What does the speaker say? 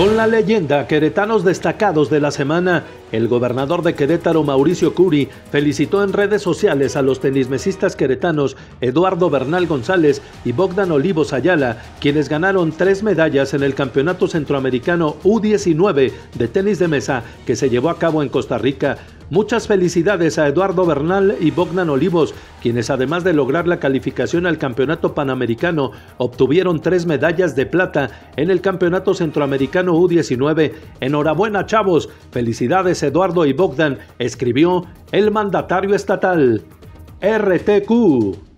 Con la leyenda Queretanos destacados de la semana, el gobernador de Querétaro, Mauricio Curi, felicitó en redes sociales a los tenismesistas queretanos Eduardo Bernal González y Bogdan Olivos Ayala, quienes ganaron 3 medallas en el Campeonato Centroamericano U19 de tenis de mesa que se llevó a cabo en Costa Rica. Muchas felicidades a Eduardo Bernal y Bogdan Olivos, quienes además de lograr la calificación al Campeonato Panamericano, obtuvieron 3 medallas de plata en el Campeonato Centroamericano U19. Enhorabuena, chavos, felicidades Eduardo y Bogdan, escribió el mandatario estatal. RTQ.